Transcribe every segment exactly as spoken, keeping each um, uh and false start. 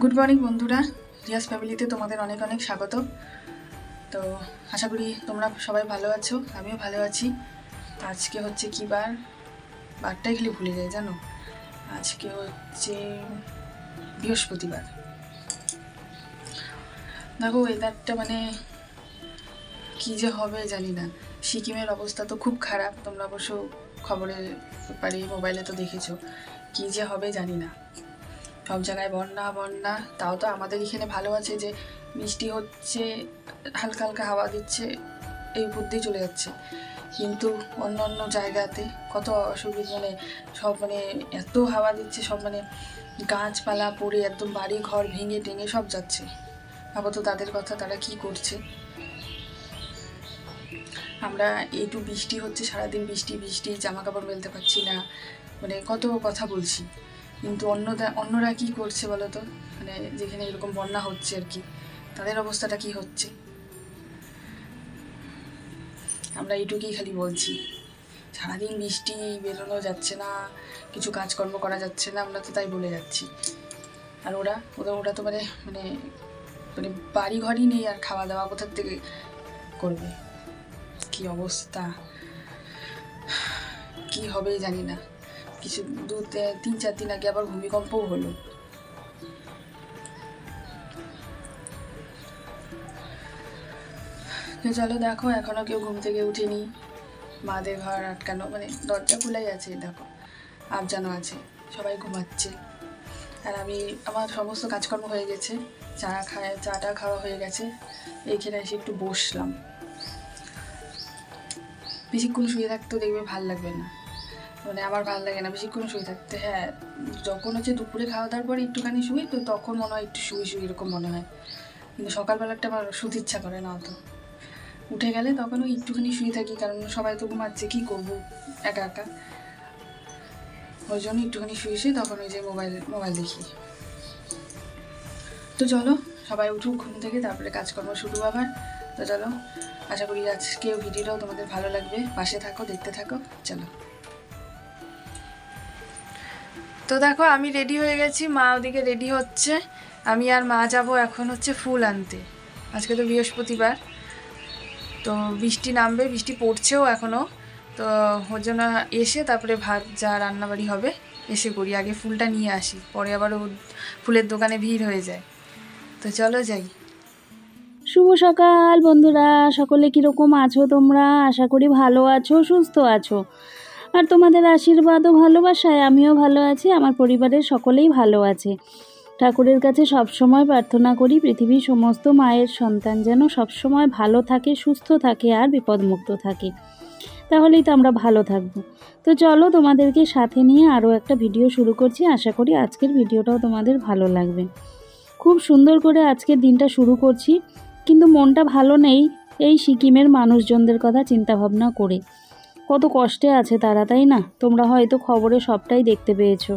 Good morning বন্ধুরা, রিয়াজ ফ্যামিলিতে তোমাদের অনেক অনেক স্বাগত। তো আশা করি তোমরা সবাই ভালো আছো, আমিও ভালো আছি। আজকে হচ্ছে কি বার, বারটাই খালি ভুলে যাই জানো। আজকে হচ্ছে বৃহস্পতিবার। দেখো ওয়েদারটা মানে কী যে হবে জানি না। সিকিমের অবস্থা তো খুব খারাপ, তোমরা অবশ্য খবরে পেপারে মোবাইলে তো দেখেছো। কী যে হবে জানি না, সব জায়গায় বন্যা বন্যা। তাও তো আমাদের এখানে ভালো আছে যে বৃষ্টি হচ্ছে, হালকা হালকা হাওয়া দিচ্ছে, এই উপর দিয়ে চলে যাচ্ছে। কিন্তু অন্য অন্য জায়গাতে কত অসুবিধা, মানে সব মানে এত হাওয়া দিচ্ছে, সব মানে গাছপালা পড়ে একদম বাড়ি ঘর ভেঙে টেঙে সব যাচ্ছে। ভাবো তো তাদের কথা, তারা কি করছে। আমরা একটু বৃষ্টি হচ্ছে, সারাদিন বৃষ্টি বৃষ্টি, জামা কাপড় মেলতে পারছি না, মানে কত কথা বলছি। কিন্তু অন্যরা অন্যরা কী করছে বলো তো, মানে যেখানে এরকম বন্যা হচ্ছে আর কি, তাদের অবস্থাটা কি হচ্ছে। আমরা এইটুকুই খালি বলছি, সারাদিন বৃষ্টি, বেরোনো যাচ্ছে না, কিছু কাজকর্ম করা যাচ্ছে না, আমরা তো তাই বলে যাচ্ছি। আর ওরা ওরা ওরা তো মানে মানে মানে বাড়ি ঘরই নেই, আর খাওয়া দাওয়া কোথার থেকে করবে। কি অবস্থা, কি হবে জানি না। কিছু দু তিন চার দিন আগে আবার ভূমিকম্পও হলো। তো চলো দেখো, এখনও কেউ ঘুম থেকে উঠেনি, মাদের ঘর আটকানো, মানে দরজা খোলাই আছে, দেখো আবজানো আছে, সবাই ঘুমাচ্ছে। আর আমি, আমার সমস্ত কাজকর্ম হয়ে গেছে, চা খায় চাটা খাওয়া হয়ে গেছে, এইখানে এসে একটু বসলাম। বেশিক্ষণ শুয়ে থাকতেও দেখবে ভাল লাগবে না, মানে আমার ভালো লাগে না বেশিক্ষণ শুয়ে থাকতে। হ্যাঁ, যখন হচ্ছে দুপুরে খাওয়া দাওয়ার পরে একটুখানি শুই, তো তখন মনে হয় একটু শুয়ে শুয়ে এরকম মনে হয়। কিন্তু সকালবেলাটা আমার শুতে ইচ্ছা করে না অত। উঠে গেলে তখন ওই একটুখানি শুয়ে থাকি, কারণ সবাই তো ঘুমাচ্ছে, কী করবো একা একা। ওই জন্য একটুখানি শুয়ে শুয়ে তখন ওই যে মোবাইল মোবাইল দেখি। তো চলো সবাই উঠুক ঘুম থেকে, তারপরে কাজকর্ম শুরু আবার। তো চলো, আশা করি আজকেও ভিডিওটাও তোমাদের ভালো লাগবে, পাশে থাকো, দেখতে থাকো। চলো। তো দেখো আমি রেডি হয়ে গেছি, মা ওদিকে রেডি হচ্ছে, আমি আর মা যাব এখন হচ্ছে ফুল আনতে। আজকে তো বৃহস্পতিবার, তো বৃষ্টি নামবে, বৃষ্টি পড়ছেও এখনও। তো ওর জন্য এসে তারপরে ভাত যা রান্নাবাড়ি হবে এসে করি, আগে ফুলটা নিয়ে আসি, পরে আবার ও ফুলের দোকানে ভিড় হয়ে যায়। তো চলো যাই। শুভ সকাল বন্ধুরা, সকলে কীরকম আছো তোমরা? আশা করি ভালো আছো, সুস্থ আছো। আর তোমাদের আশীর্বাদ ও ভালোবাসায় আমিও ভালো আছি, আমার পরিবারের সকলেই ভালো আছে। ঠাকুরের কাছে সবসময় প্রার্থনা করি পৃথিবীর সমস্ত মায়ের সন্তান যেন সবসময় ভালো থাকে, সুস্থ থাকে আর বিপদমুক্ত থাকে, তাহলেই তো আমরা ভালো থাকবো। তো চলো তোমাদেরকে সাথে নিয়ে আরও একটা ভিডিও শুরু করছি, আশা করি আজকের ভিডিওটাও তোমাদের ভালো লাগবে। খুব সুন্দর করে আজকের দিনটা শুরু করছি, কিন্তু মনটা ভালো নেই এই সিকিমের মানুষজনদের কথা চিন্তা ভাবনা করে। কত কষ্টে আছে তারা, তাই না? তোমরা হয়তো খবরে সবটাই দেখতে পেয়েছো।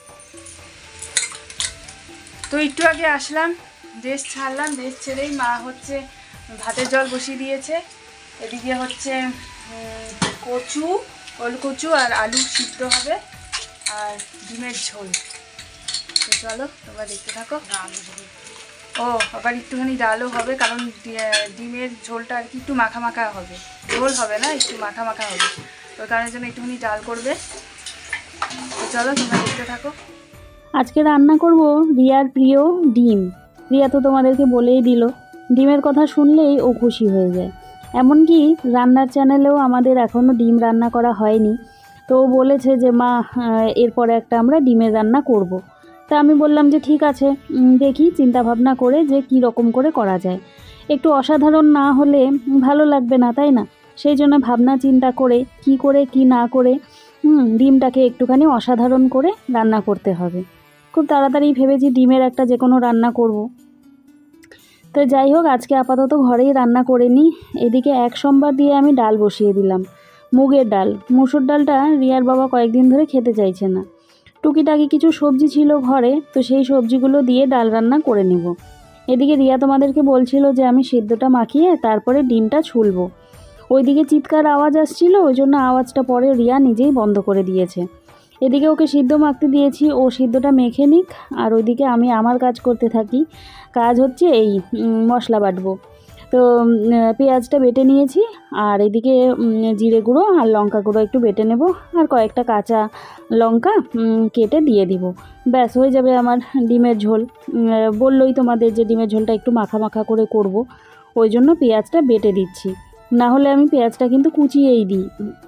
তো একটু আগে আসলাম, দেশ ছাড়লাম, দেশ ছেড়েই মা হচ্ছে ভাতের জল বসিয়ে দিয়েছে। এদিকে হচ্ছে কচু, ওলকচু আর আলু সিদ্ধ হবে, আর ডিমের ঝোল। তো চলো তোমরা দেখতে থাকো। ও আবার একটুখানি ডালও হবে, কারণ ডিমের ঝোলটা আর কি একটু মাখা মাখা হবে, ঝোল হবে না, একটু মাখা মাখা হবে, ওই কারণের জন্য একটুখানি ডাল করবে। তো চলো তোমরা দেখতে থাকো। আজকে রান্না করব রিয়ার প্রিয় ডিম। রিয়া তো তোমাদেরকে বলেই দিল, ডিমের কথা শুনলেই ও খুশি হয়ে যায়। এমনকি রান্নার চ্যানেলেও আমাদের এখনও ডিম রান্না করা হয়নি, তো ও বলেছে যে মা এরপরে একটা আমরা ডিমের রান্না করব। তা আমি বললাম যে ঠিক আছে, দেখি চিন্তা ভাবনা করে যে কি রকম করে করা যায়। একটু অসাধারণ না হলে ভালো লাগবে না, তাই না? সেই জন্য ভাবনা চিন্তা করে কি করে কি না করে হুম ডিমটাকে একটুখানি অসাধারণ করে রান্না করতে হবে। খুব তাড়াতাড়ি ভেবেছি ডিমের একটা যে কোনো রান্না করব। তো যাই হোক, আজকে আপাতত ঘরেই রান্না করে নিই। এদিকে এক সোমবার দিয়ে আমি ডাল বসিয়ে দিলাম, মুগের ডাল। মুসুর ডালটা রিয়ার বাবা কয়েকদিন ধরে খেতে চাইছে না। টুকিটাকি কিছু সবজি ছিল ঘরে, তো সেই সবজিগুলো দিয়ে ডাল রান্না করে নেব। এদিকে রিয়া তোমাদেরকে বলছিল যে আমি সিদ্ধটা মাখিয়ে তারপরে ডিমটা ছুলবো। ওইদিকে চিৎকার আওয়াজ আসছিল, ওই জন্য আওয়াজটা পরে রিয়া নিজেই বন্ধ করে দিয়েছে। এদিকে ওকে সিদ্ধ মাখতে দিয়েছি, ও সিদ্ধটা মেখে নিক, আর ওইদিকে আমি আমার কাজ করতে থাকি। কাজ হচ্ছে এই উম, মশলা বাটবো। তো উম, পেঁয়াজটা বেটে নিয়েছি, আর এদিকে উম, জিরে গুঁড়ো আর লঙ্কা গুঁড়ো একটু বেটে নেব, আর কয়েকটা কাঁচা লঙ্কা উম, কেটে দিয়ে দিব। ব্যাস হয়ে যাবে আমার ডিমের ঝোল। উম, বললোই তোমাদের যে ডিমের ঝোলটা একটু মাখা মাখা করে করব, ওই জন্য পেঁয়াজটা বেটে দিচ্ছি, না হলে আমি পেঁয়াজটা কিন্তু কুচিয়েই দিই।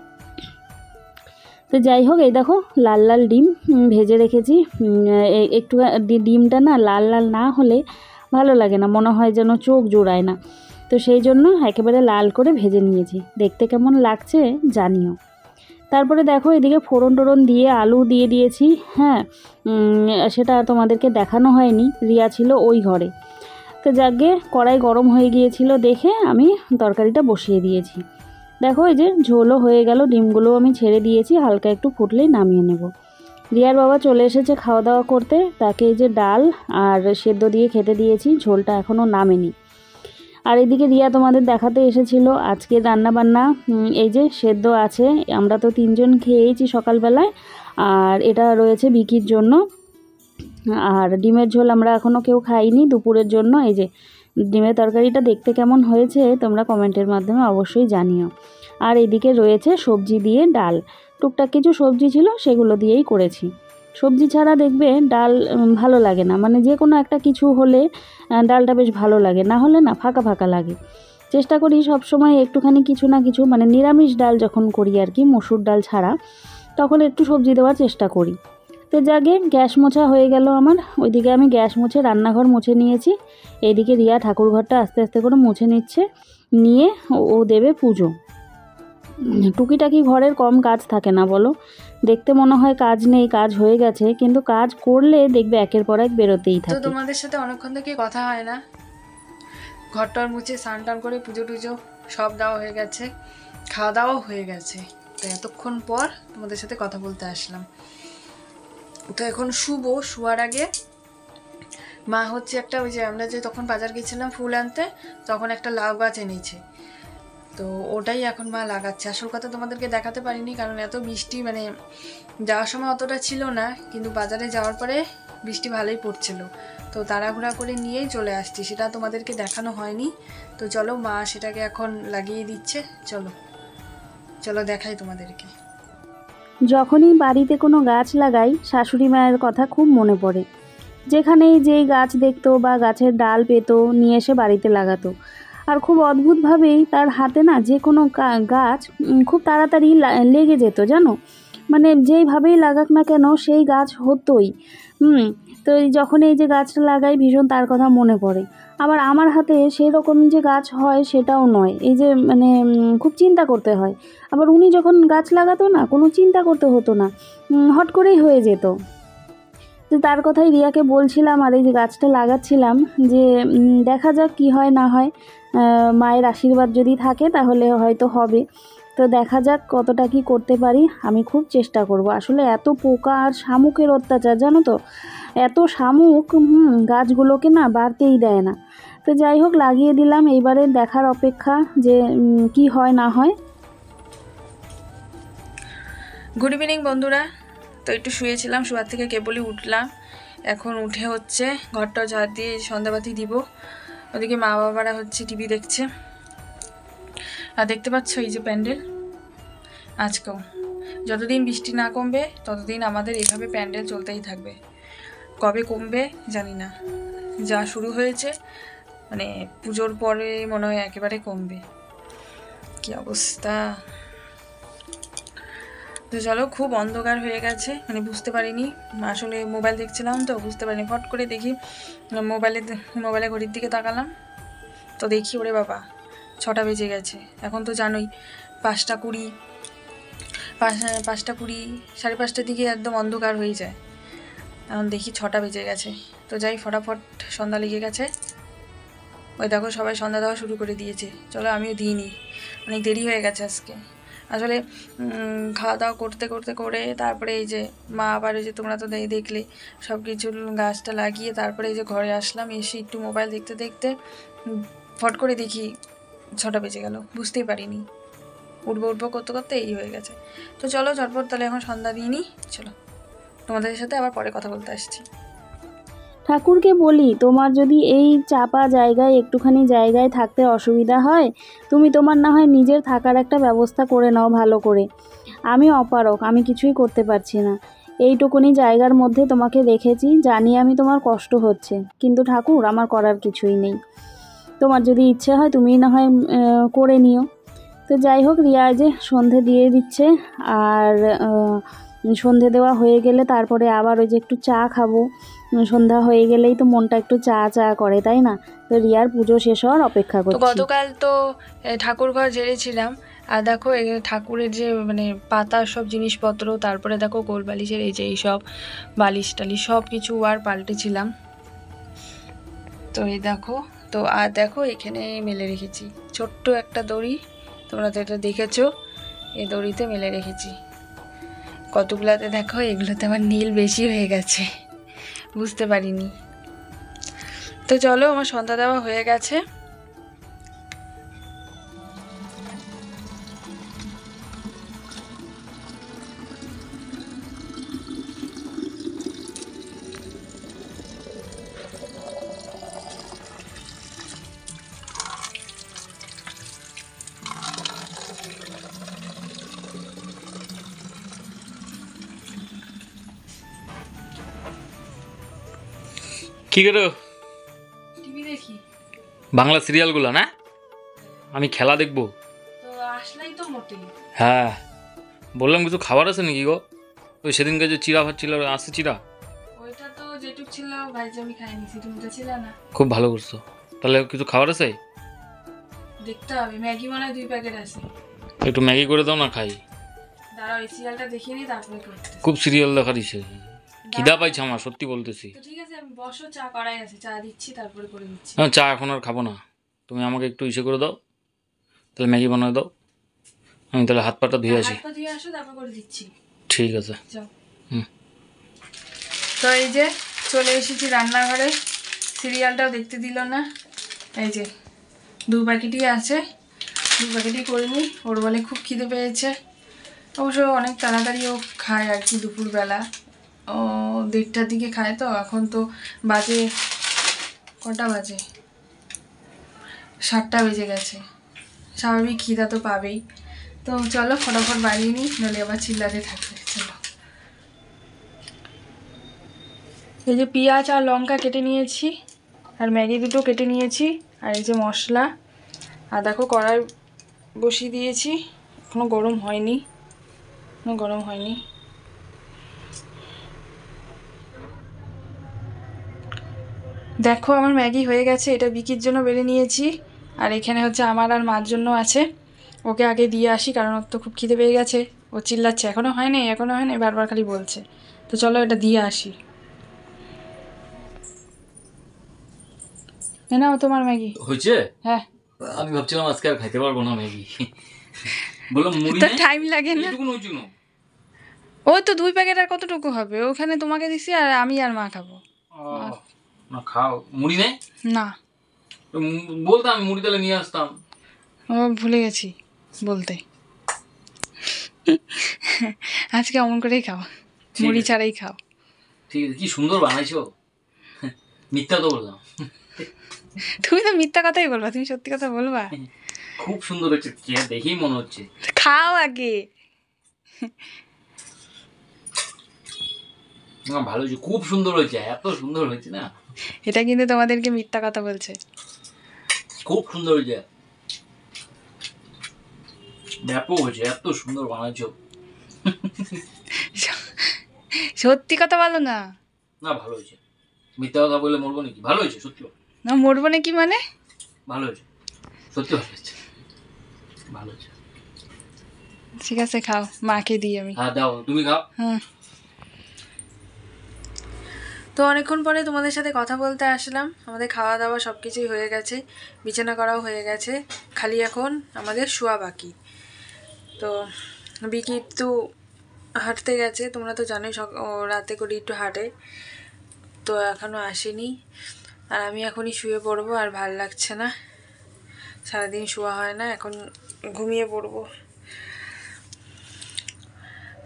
তো যাই হোক, এই দেখো লাল লাল ডিম উম, ভেজে রেখেছি। উম, এ- একটু ডি- ডিমটা না লাল লাল না হলে ভালো লাগে না, মনে হয় যেন চোখ জোড়ায় না। তো সেই জন্য একেবারে লাল করে ভেজে নিয়েছি। দেখতে কেমন লাগছে জানিও। তারপরে দেখো এদিকে ফোড়ন টোড়ন দিয়ে আলু দিয়ে দিয়েছি। হ্যাঁ, উম, সেটা তোমাদেরকে দেখানো হয়নি, রিয়া ছিল ওই ঘরে। তো যাকগে, কড়াই গরম হয়ে গিয়েছিল দেখে আমি তরকারিটা বসিয়ে দিয়েছি। দেখো এই যে ঝোলও হয়ে গেল, ডিমগুলো আমি ছেড়ে দিয়েছি, হালকা একটু ফুটলেই নামিয়ে নেব। রিয়ার বাবা চলে এসেছে খাওয়া দাওয়া করতে, তাকে এই যে ডাল আর সেদ্ধ দিয়ে খেতে দিয়েছি, ঝোলটা এখনও নামেনি। আর এদিকে রিয়া তোমাদের দেখাতে এসেছিল আজকে রান্নাবান্না। এই যে সেদ্ধ আছে, আমরা তো তিনজন খেয়েছি সকালবেলায়, আর এটা রয়েছে বিকির জন্য। আর ডিমের ঝোল আমরা এখনও কেউ খাইনি দুপুরের জন্য। এই যে ডিমের তরকারিটা দেখতে কেমন হয়েছে তোমরা কমেন্টের মাধ্যমে অবশ্যই জানিও। আর এদিকে রয়েছে সবজি দিয়ে ডাল, টুকটাক কিছু সবজি ছিল সেগুলো দিয়েই করেছি। সবজি ছাড়া দেখবে ডাল উম, ভালো লাগে না, মানে যে কোনো একটা কিছু হলে আহ, ডালটা বেশ ভালো লাগে, না হলে না ফাঁকা ফাঁকা লাগে। চেষ্টা করি সব সময় একটুখানি কিছু না কিছু, মানে নিরামিষ ডাল যখন করি আর কি, মসুর ডাল ছাড়া, তখন একটু সবজি দেওয়ার চেষ্টা করি। তো যাকে গ্যাস মোছা হয়ে গেল আমার, ওইদিকে আমি গ্যাস মুছে রান্নাঘর মুছে নিয়েছি। এইদিকে রিয়া ঠাকুরঘরটা আস্তে আস্তে করে মুছে নিচ্ছে, নিয়ে ও ও দেবে পুজো। টুকিটাকি ঘরের কম কাজ থাকে না বলো? দেখতে মনে হয় কাজ নেই, কাজ হয়ে গেছে, কিন্তু কাজ করলে দেখবে একের পর এক বেরোতেই তো থাকে। তোমাদের সাথে অনেকক্ষণ থেকে কথা হয় না, ঘরটার মুছে স্নান টান করে পুজো টুজো সব দেওয়া হয়ে গেছে, খাওয়া দাওয়াও হয়ে গেছে। তো এতক্ষণ পর তোমাদের সাথে কথা বলতে আসলাম। তো এখন শুবো, শোয়ার আগে মা হচ্ছে একটা, ওই যে আমরা যে তখন বাজার গেছিলাম ফুল আনতে, তখন একটা লাউ গাছ এনেছে, তো ওটাই এখন মা লাগাচ্ছে। আসল কথা তোমাদেরকে দেখাতে পারিনি, কারণ এত বৃষ্টি, মানে যাওয়ার সময় অতটা ছিল না, কিন্তু বাজারে যাওয়ার পরে বৃষ্টি ভালোই পড়ছিল, তো তাড়াহুড়া করে নিয়েই চলে আসছি, সেটা তোমাদেরকে দেখানো হয়নি। তো চলো, মা সেটাকে এখন লাগিয়ে দিচ্ছে, চলো চলো দেখাই তোমাদেরকে। যখনই বাড়িতে কোনো গাছ লাগাই শাশুড়ি মায়ের কথা খুব মনে পড়ে। যেখানেই যেই গাছ দেখতো বা গাছের ডাল পেতো নিয়ে এসে বাড়িতে লাগাতো, আর খুব অদ্ভুতভাবেই তার হাতে না যে কোনো গা- গাছ উম, খুব তাড়াতাড়ি লা- লেগে যেত জানো। মানে যেইভাবেই লাগাক না কেন সেই গাছ হতোই। হুম। তো এই যখন এই যে গাছটা লাগাই ভীষণ তার কথা মনে পড়ে। আবার আমার হাতে সেই রকম যে গাছ হয় সেটাও নয়, এই যে মানে উম, খুব চিন্তা করতে হয়। আবার উনি যখন গাছ লাগাতো না, কোনো চিন্তা করতে হতো না, উম, হট করেই হয়ে যেত। তো তার কথাই রিয়াকে বলছিলাম, আর এই যে গাছটা লাগাচ্ছিলাম, যে উম, দেখা যাক কি হয় না হয়। আহ, মায়ের আশীর্বাদ যদি থাকে তাহলে হয়তো হবে। তো দেখা যাক কতটা কি করতে পারি, আমি খুব চেষ্টা করব। আসলে এত পোকা আর শামুকের অত্যাচার জানো তো, এত শামুক হুম গাছগুলোকে না বাড়তেই দেয় না। তো যাই হোক, লাগিয়ে দিলাম, এইবারে দেখার অপেক্ষা যে উম, কি হয় না হয়। গুড ইভিনিং বন্ধুরা। তো একটু শুয়েছিলাম, শোয়ার থেকে কেবলই উঠলাম, এখন উঠে হচ্ছে ঘরটা ঝাড় দিয়ে সন্ধ্যাবাতি দিব। ওদিকে মা বাবারা হচ্ছে টিভি দেখছে। আর দেখতে পাচ্ছ এই যে প্যান্ডেল, আজকেও যতদিন বৃষ্টি না কমবে ততদিন আমাদের এইভাবে প্যান্ডেল চলতেই থাকবে। কবে কমবে জানি না, যা শুরু হয়েছে মানে পুজোর পরে মনে হয় একেবারে কমবে, কি অবস্থা। তো চলো, খুব অন্ধকার হয়ে গেছে, মানে বুঝতে পারিনি, আসলে মোবাইল দেখছিলাম তো বুঝতে পারিনি, ফট করে দেখি মোবাইলে মোবাইলে ঘড়ির দিকে তাকালাম, তো দেখি ওরে বাবা ছটা বেজে গেছে। এখন তো জানোই পাঁচটা কুড়ি পাঁচ পাঁচটা কুড়ি সাড়ে পাঁচটার দিকে একদম অন্ধকার হয়ে যায়, এখন দেখি ছটা বেজে গেছে। তো যাই, ফটাফট সন্ধ্যা লেগে গেছে, ওই দেখো সবাই সন্ধ্যা দেওয়া শুরু করে দিয়েছে। চলো আমিও দিইনি, অনেক দেরি হয়ে গেছে আজকে। আসলে খাওয়া দাওয়া করতে করতে করে তারপরে এই যে মা আবার এই যে তোমরা তো দেখলে সব কিছু গাছটা লাগিয়ে তারপরে এই যে ঘরে আসলাম, এসে একটু মোবাইল দেখতে দেখতে ফট করে দেখি ছটা বেজে গেল, বুঝতেই পারিনি। উঠবো উঠবো করতে করতে এই হয়ে গেছে। তো চলো ঝটপট তাহলে এখন সন্ধ্যা দিয়ে নিই। চলো তোমাদের সাথে আবার পরে কথা বলতে আসছি। ঠাকুরকে বলি, তোমার যদি এই চাপা জায়গায় একটুখানি জায়গায় থাকতে অসুবিধা হয়, তুমি তোমার না হয় নিজের থাকার একটা ব্যবস্থা করে নাও ভালো করে। আমি অপারক, আমি কিছুই করতে পারছি না। এইটুকুনি জায়গার মধ্যে তোমাকে রেখেছি, জানি আমি তোমার কষ্ট হচ্ছে, কিন্তু ঠাকুর আমার করার কিছুই নেই। তোমার যদি ইচ্ছে হয় তুমি না হয় আহ, করে নিও। তো যাই হোক, রিয়া যে সন্ধে দিয়ে দিচ্ছে, আর আহ, সন্ধে দেওয়া হয়ে গেলে তারপরে আবার ওই যে একটু চা খাবো। সন্ধ্যা হয়ে গেলেই তো মনটা একটু চা চা করে, তাই না? তো রিয়ার পুজো শেষ হওয়ার অপেক্ষা তো করছি। গতকাল তো এ, ঠাকুর ঘর ঝেড়েছিলাম, আর দেখো এই ঠাকুরের যে মানে পাতার সব জিনিসপত্র, তারপরে দেখো গোল বালিশের এই যে এইসব বালিশ টালিশ সব কিছু আর পাল্টেছিলাম। তো এই দেখো, তো আর দেখো এখানে মেলে রেখেছি ছোট্ট একটা দড়ি, তোমরা তো এটা দেখেছো, এই দড়িতে মেলে রেখেছি। কতগুলাতে দেখো, এগুলোতে আমার নীল বেশি হয়ে গেছে, বুঝতে পারিনি। তো চলো, আমার সন্ধ্যা দেওয়া হয়ে গেছে। কি করো? টিভি দেখি। বাংলা সিরিয়ালগুলো না? আমি খেলা দেখবো। তো আসলেই তো মোটে। হ্যাঁ, বললাম কিছু খাবার আছে নাকি গো? ওই সেদিনকে যে চিড়া ভাত ছিল, আছে চিড়া? ওইটা তো যেটুক ছিল ভাইজি আমি খাইনি, তুমি তো ছিল না। খুব ভালো করছো। তাহলে কিছু খাবার আছে? দেখতে হবে, ম্যাগি মনে হয় দুই প্যাকেট আছে। একটু ম্যাগি করে দাও না, খাই। দাঁড়াও এই সিরিয়ালটা দেখিয়ে নিই, তারপরে করতে। খুব সিরিয়াল দেখার ইচ্ছে, খিদা পাইছে আমার, সত্যি বলতেছি। তো ঠিক আছে, আমি বসো, চা করাই আছে, চা দিচ্ছি তারপরে করে দিচ্ছি। না, চা এখন আর খাবো না। তুমি আমাকে একটু ইসে করে দাও, তাহলে ম্যাগি বানায় দাও। আমি তাহলে হাত পাটা ধুয়ে আসি। হাত পা ধুয়ে আসো, তারপর করে দিচ্ছি। ঠিক আছে। যাও। হুম। তো এই যে চলে এসেছি রান্নাঘরে, সিরিয়ালটাও দেখতে দিল না। এই যে দু প্যাকেটই আছে, দু প্যাকেটই করে নিই। ওর বলে খুব খিদে পেয়েছে, অবশ্য অনেক তাড়াতাড়ি ও খায় আর কি, দুপুরবেলা ও দেড়টার দিকে খায়। তো এখন তো বাজে কটা বাজে, সাতটা বেজে গেছে, স্বাভাবিক খিদা তো পাবেই। তো চলো ফটাফট বাড়িয়ে নিই, নইলে আবার চিল্লাতে থাকবে। চলো, এই যে পেঁয়াজ আর লঙ্কা কেটে নিয়েছি, আর ম্যাগি দুটো কেটে নিয়েছি, আর এই যে মশলা। আর দেখো কড়াই বসিয়ে দিয়েছি, এখনো গরম হয়নি, এখনো গরম হয়নি। দেখো আমার ম্যাগি হয়ে গেছে, এটা বিকির জন্য বেড়ে নিয়েছি, আর এখানে হচ্ছে আমার আর মার জন্য আছে। ওকে আগে দিয়ে আসি, কারণ ওর তো খুব খিদে পেয়ে গেছে, ও চিল্লাচ্ছে এখনও হয়নি এখনও হয়নি, বারবার খালি বলছে। তো চলো এটা দিয়ে আসি। নাও তোমার ম্যাগি হয়েছে? হ্যাঁ। আমি ভাবছিলাম আজকে আর খাইতে পারবো না ম্যাগি। বললাম মুড়ি তো নেই? টাইম লাগে না, এইটুকুন হয়েছে না? ওই তো দুই প্যাকেট, আর কতটুকু হবে? ওখানে তোমাকে দিছি, আর আমি আর মা খাবো। আহ, না খাও, মুড়ি নেই? না, উম, বলতাম মুড়ি তাহলে নিয়ে আসতাম। ও ভুলে গেছি বলতে। আজকে অমন করেই খাও, ঠিক মুড়ি আছে। ছাড়াই খাও। ঠিক আছে, কি সুন্দর বানাইছো। মিথ্যা তো বললাম। তুমি তো মিথ্যা কথাই বলবা, তুমি সত্যি কথা বলবা? খুব সুন্দর হচ্ছে, চেয়ে দেখেই মনে হচ্ছে। খাও আগে। না, ভালো হয়েছে, খুব সুন্দর হয়েছে, এত সুন্দর হয়েছে না। এটা কিন্তু তোমাদেরকে মিথ্যা কথা বলছে। খুব সুন্দর হয়েছে, ব্যাপক হয়েছে, এত সুন্দর বানাইছো। সত্যি কথা বলো না। না, ভালো হয়েছে, মিথ্যা কথা বললে মরবো নাকি? ভালো হয়েছে, সত্যি না মরবো না কি মানে? ভালো হয়েছে, সত্যি ভালো হয়েছে, ভালো হয়েছে। ঠিক আছে খাও, মাকে দিই আমি। হ্যাঁ দাও, তুমি খাও। হুম। তো অনেকক্ষণ পরে তোমাদের সাথে কথা বলতে আসলাম। আমাদের খাওয়া দাওয়া সব কিছুই হয়ে গেছে, বিছানা করাও হয়ে গেছে, খালি এখন আমাদের শোয়া বাকি। তো বিকি একটু হাঁটতে গেছে, তোমরা তো জানোই সক ও রাতে করে একটু হাঁটে, তো এখনও আসেনি। আর আমি এখনই শুয়ে পড়বো, আর ভাল লাগছে না, সারাদিন শোয়া হয় না, এখন ঘুমিয়ে পড়বো।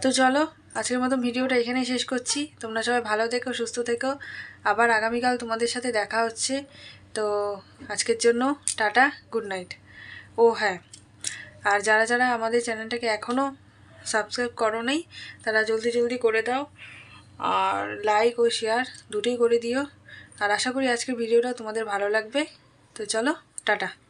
তো চলো আজকের মতো ভিডিওটা এখানেই শেষ করছি। তোমরা সবাই ভালো থেকো, সুস্থ থেকো। আবার আগামীকাল তোমাদের সাথে দেখা হচ্ছে। তো আজকের জন্য টাটা, গুড নাইট। ও হ্যাঁ, আর যারা যারা আমাদের চ্যানেলটাকে এখনও সাবস্ক্রাইব করো নাই তারা জলদি জলদি করে দাও, আর লাইক ও শেয়ার দুটোই করে দিও। আর আশা করি আজকের ভিডিওটা তোমাদের ভালো লাগবে। তো চলো টাটা।